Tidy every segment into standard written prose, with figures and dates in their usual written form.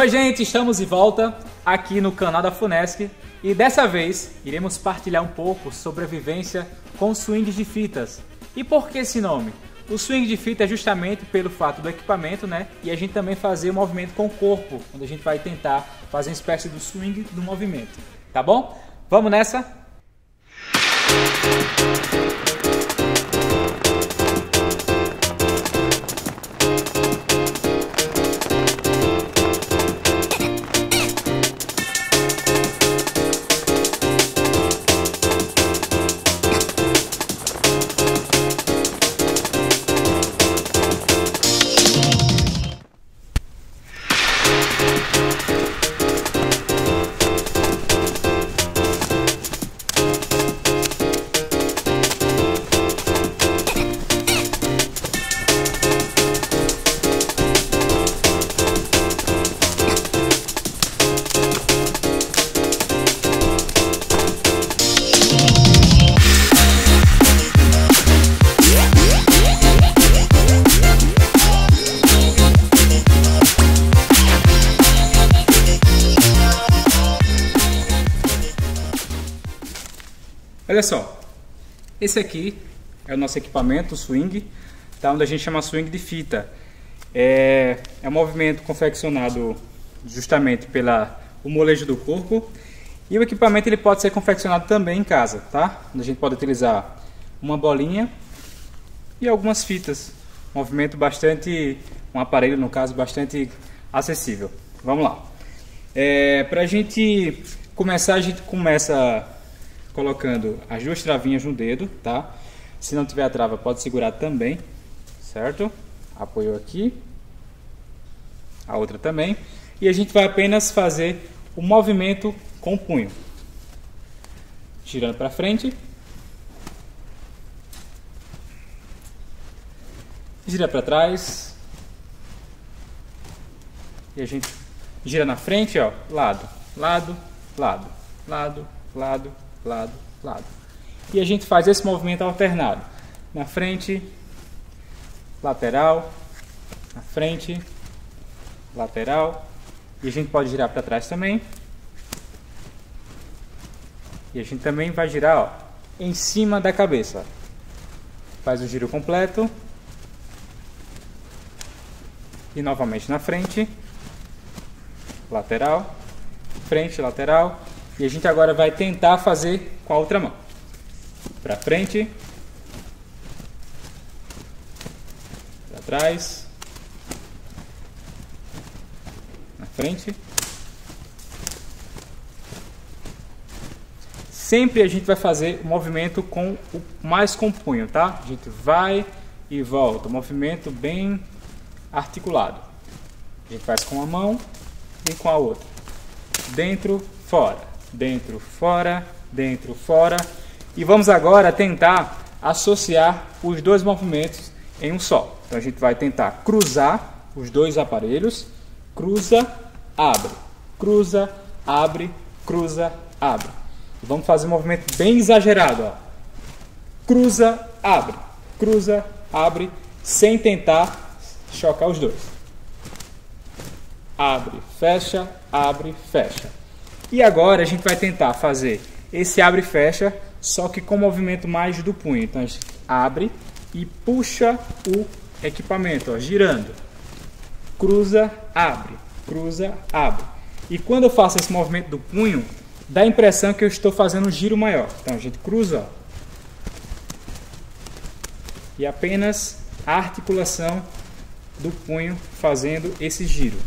Oi gente, estamos de volta aqui no canal da FUNESC e dessa vez iremos partilhar um pouco sobre a vivência com swings de fitas. E por que esse nome? O swing de fita é justamente pelo fato do equipamento, né? E a gente também fazer o movimento com o corpo, onde a gente vai tentar fazer uma espécie do swing do movimento, tá bom? Vamos nessa? Olha só, esse aqui é o nosso equipamento, o swing, tá? Onde a gente chama swing de fita. É um movimento confeccionado justamente pelo molejo do corpo. E o equipamento ele pode ser confeccionado também em casa, tá? Onde a gente pode utilizar uma bolinha e algumas fitas. Movimento bastante, um aparelho no caso, bastante acessível. Vamos lá. Para a gente começa colocando as duas travinhas no dedo, tá? Se não tiver a trava, pode segurar também, certo? Apoiou aqui, a outra também. E a gente vai apenas fazer o movimento com o punho. Girando para frente. Gira para trás. E a gente gira na frente, ó, lado, lado, lado, lado, lado, lado, lado. E a gente faz esse movimento alternado. Na frente, lateral, na frente, lateral. E a gente pode girar para trás também. E a gente também vai girar, ó, em cima da cabeça. Faz o giro completo. E novamente na frente, lateral, frente, lateral. E a gente agora vai tentar fazer com a outra mão. Para frente. Para trás. Na frente. Sempre a gente vai fazer o movimento mais com o punho, tá? A gente vai e volta. Movimento bem articulado. A gente faz com uma mão e com a outra. Dentro, fora. Dentro, fora, dentro, fora. E vamos agora tentar associar os dois movimentos em um só. Então a gente vai tentar cruzar os dois aparelhos. Cruza, abre. Cruza, abre, cruza, abre. E vamos fazer um movimento bem exagerado, ó. Cruza, abre, sem tentar chocar os dois. Abre, fecha, fecha. E agora a gente vai tentar fazer esse abre e fecha, só que com o movimento mais do punho. Então a gente abre e puxa o equipamento, ó, girando. Cruza, abre. E quando eu faço esse movimento do punho, dá a impressão que eu estou fazendo um giro maior. Então a gente cruza, ó, e apenas a articulação do punho fazendo esse giro.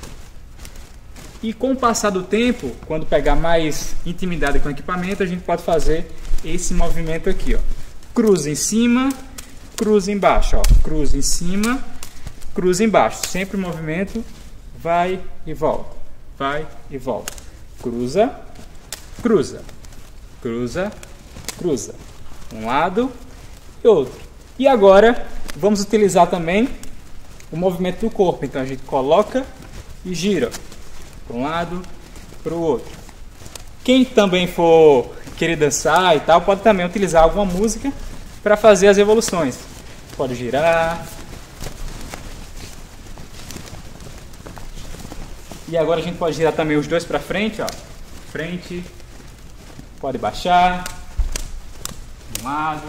E com o passar do tempo, quando pegar mais intimidade com o equipamento, a gente pode fazer esse movimento aqui, ó. Cruza em cima, cruza embaixo, ó. Cruza em cima, cruza embaixo. Sempre o movimento vai e volta, vai e volta. Cruza, cruza, cruza, cruza. Um lado e outro. E agora vamos utilizar também o movimento do corpo. Então a gente coloca e gira para um lado, para o outro. Quem também for querer dançar e tal, pode também utilizar alguma música para fazer as evoluções. Pode girar. E agora a gente pode girar também os dois para frente, ó. Frente. Pode baixar. Um lado.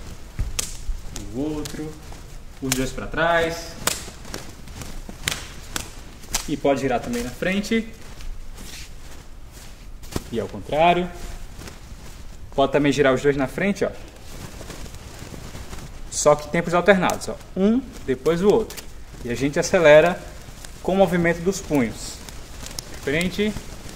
O outro. Os dois para trás. E pode girar também na frente. E ao contrário. Pode também girar os dois na frente, ó. Só que tempos alternados, ó. Um, depois o outro. E a gente acelera com o movimento dos punhos. Frente.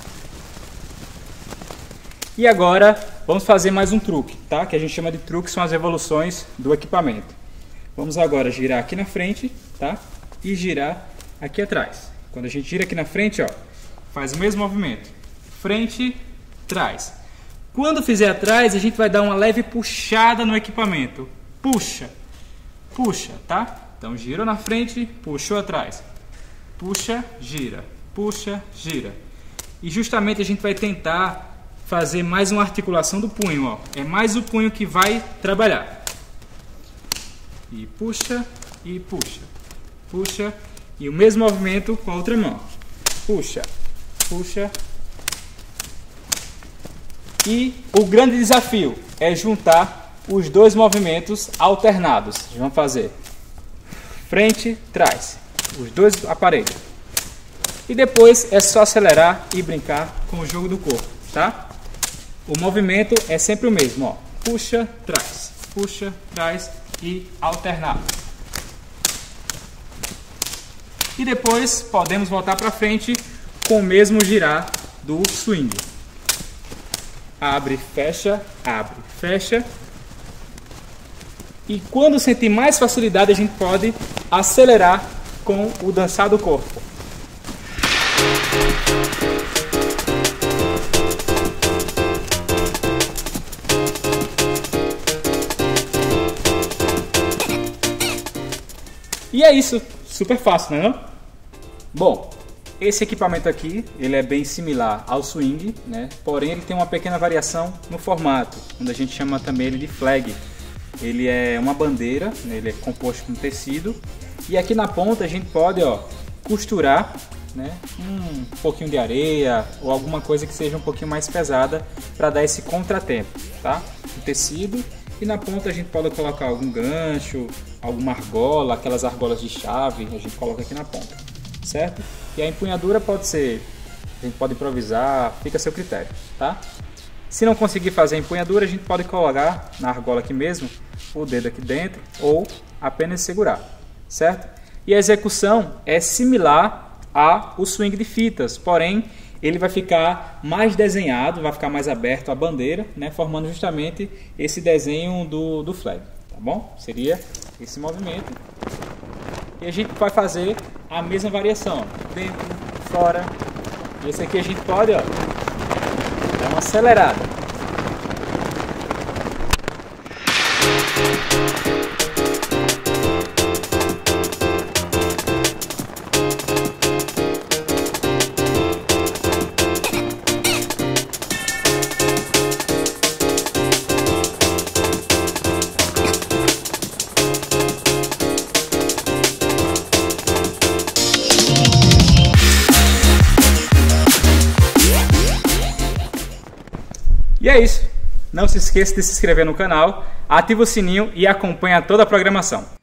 E agora vamos fazer mais um truque, tá? Que a gente chama de truque, são as evoluções do equipamento. Vamos agora girar aqui na frente, tá? E girar aqui atrás. Quando a gente gira aqui na frente, ó, faz o mesmo movimento. Frente, trás. Quando fizer atrás, a gente vai dar uma leve puxada no equipamento. Puxa, puxa, tá? Então girou na frente, puxou atrás. Puxa, gira, puxa, gira. E justamente a gente vai tentar fazer mais uma articulação do punho, ó. É mais o punho que vai trabalhar. E puxa, e puxa. Puxa, e o mesmo movimento com a outra mão. Puxa, puxa. E o grande desafio é juntar os dois movimentos alternados. Vamos fazer frente, trás, os dois aparelhos. E depois é só acelerar e brincar com o jogo do corpo, tá? O movimento é sempre o mesmo, ó. Puxa, traz e alternado. E depois podemos voltar para frente com o mesmo girar do swing. Abre, fecha, e quando sentir mais facilidade a gente pode acelerar com o dançar do corpo. E é isso, super fácil, não é não? Bom, esse equipamento aqui, ele é bem similar ao swing, né? Porém ele tem uma pequena variação no formato, onde a gente chama também ele de flag. Ele é uma bandeira, né? Ele é composto com tecido, e aqui na ponta a gente pode, ó, costurar, né, um pouquinho de areia ou alguma coisa que seja um pouquinho mais pesada para dar esse contratempo, tá? O tecido, e na ponta a gente pode colocar algum gancho, alguma argola, aquelas argolas de chave, a gente coloca aqui na ponta, certo? E a empunhadura pode ser, a gente pode improvisar, fica a seu critério, tá? Se não conseguir fazer a empunhadura, a gente pode colocar na argola aqui mesmo, o dedo aqui dentro, ou apenas segurar, certo? E a execução é similar ao swing de fitas, porém ele vai ficar mais desenhado, vai ficar mais aberto a bandeira, né, formando justamente esse desenho do flag, tá bom? Seria esse movimento. E a gente vai fazer a mesma variação, ó, dentro, fora. E esse aqui a gente pode, ó, dar uma acelerada. E é isso. Não se esqueça de se inscrever no canal, ativa o sininho e acompanha toda a programação.